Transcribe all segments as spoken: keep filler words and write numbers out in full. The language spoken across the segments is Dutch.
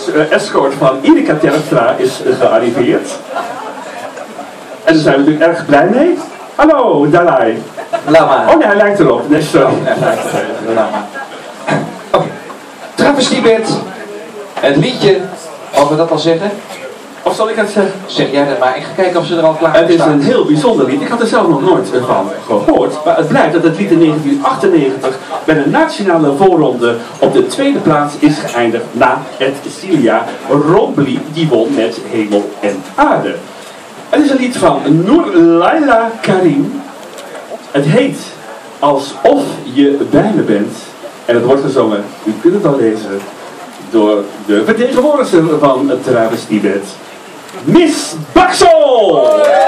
uh, escort van Erika Terpstra is uh, gearriveerd. En daar zijn we natuurlijk erg blij mee. Hallo, Dalai. Lama. Oh nee, hij lijkt erop. Nee, sorry. Oh, hij lijkt erop. Lama. Oké. Okay. Travestiebed. Het liedje, mogen we dat al zeggen? Of zal ik het zeggen? Zeg jij dat maar, ik ga kijken of ze er al klaar voor staan. Het is een staan. heel bijzonder lied. Ik had er zelf nog nooit van gehoord. Maar het blijkt dat het lied in negentien achtennegentig bij de nationale voorronde op de tweede plaats is geëindigd na het Celia Rombly, die won met Hemel en Aarde. Het is een lied van Noor Laila Karim. Het heet Alsof je bij me bent. En het wordt gezongen, u kunt het al lezen, door de vertegenwoordiger van het travestiebed, Miss Baxel!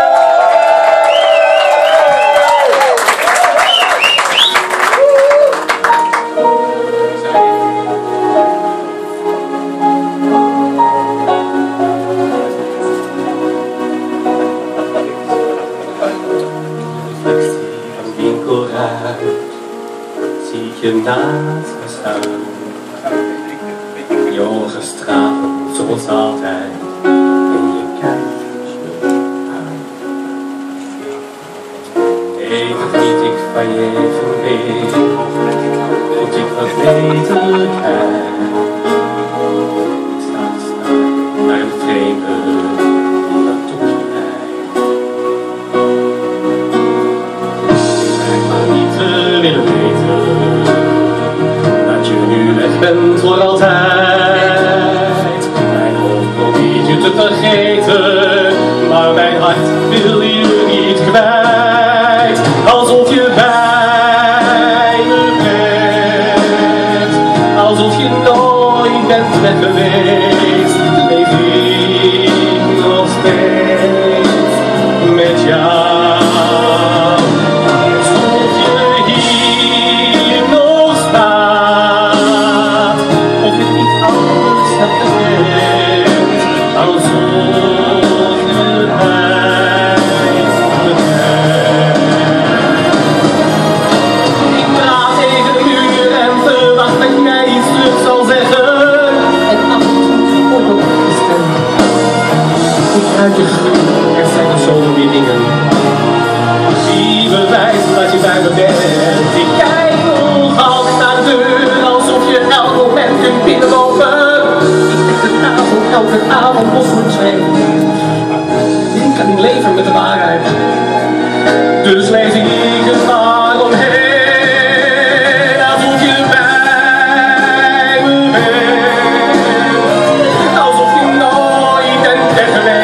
Zie ik je naast me staan. Je ogen stralen zoals altijd en je kijkt me aan. Even geniet ik van je even weer, tot ik wat beter kijk. Ik sta te staan naar een vreemde, dat doe je mij. Ik lijk maar niet te willen weten dat je nu weg bent voor altijd. Mijn hoofd probeert je te vergeten, maar mijn hart wil je niet kwijt. Alsof je bij me bent, alsof je nooit bent weg geweest. Leef ik nog steeds met jou. Er zijn nog zoveel meer dingen die bewijzen dat je bij me bent. Ik kijk nog altijd naar de deur, alsof je elk moment kunt binnenlopen. Ik dek de tafel elke avond op mijn zweep. Ik kan niet leven met de waarheid, dus leef ik er maar omheen. Alsof je bij me bent, alsof je nooit bent weg geweest.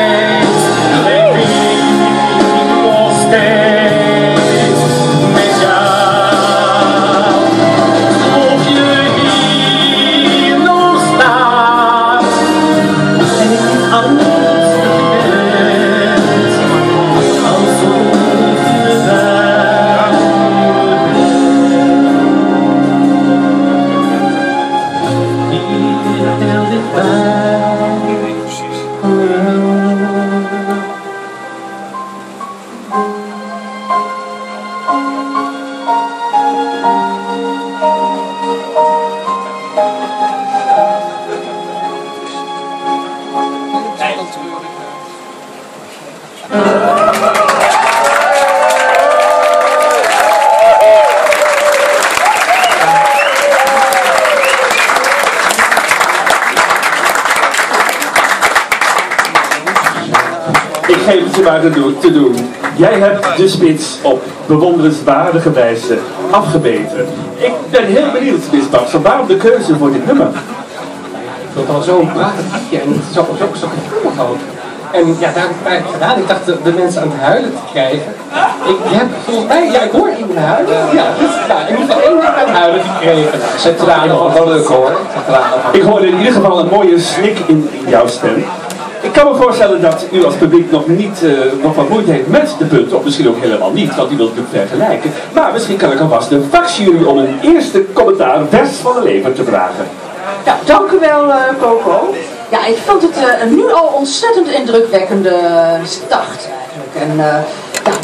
Ik geef het je maar te doen. Jij hebt de spits op bewonderenswaardige wijze afgebeten. Ik ben heel benieuwd, Miss Baxel, waarom de keuze voor dit nummer? Ik vond het al zo'n prachtig liedje en zo, zo, zo gevoelig ook. En ja, daar heb ik het eigenlijk gedaan. Ik dacht de, de mensen aan het huilen te krijgen. Ik, je hebt volgens mij, ja, ik hoor iemand huilen. Ja, dus, nou, in ieder geval één ding aan het huilen gekregen. Nou, zijn tranen van geluk hoor. Ik hoorde in ieder geval een mooie snik in, in jouw stem. Ik kan me voorstellen dat u als publiek nog niet uh, nog wat moeite heeft met de punten, of misschien ook helemaal niet, want u wilt natuurlijk vergelijken. Maar misschien kan ik alvast de vakjury om een eerste commentaar vers van de lever te vragen. Ja, dank u wel, uh, Coco. Ja, ik vond het uh, een nu al ontzettend indrukwekkende start eigenlijk. En uh, ja,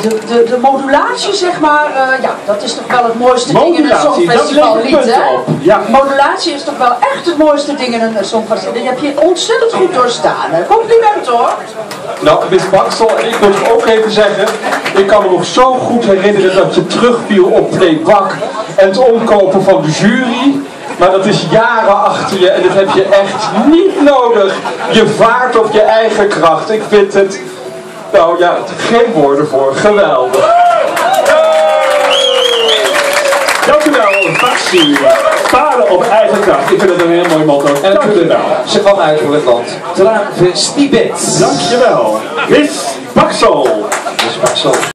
de, de, de modulatie, zeg maar, uh, ja, dat is toch wel het mooiste ding in een songfestival lied, hè? Ja. Modulatie is toch wel echt het mooiste ding in een songfestival. Dat heb je ontzettend goed doorstaan. Hè? Compliment hoor. Nou, Miss Baxel, en ik moet ook even zeggen, ik kan me nog zo goed herinneren dat je terugviel op Playback en het omkopen van de jury. Maar dat is jaren achter je en dat heb je echt niet nodig. Je vaart op je eigen kracht. Ik vind het, nou ja, geen woorden voor. Geweldig. Dank u wel, Baxi. Varen op eigen kracht. Ik vind het een heel mooi motto. En Dank u wel. ze kwam uit voor het land. Travestiebed. Dankjewel. Miss Baxel. Miss Baxel.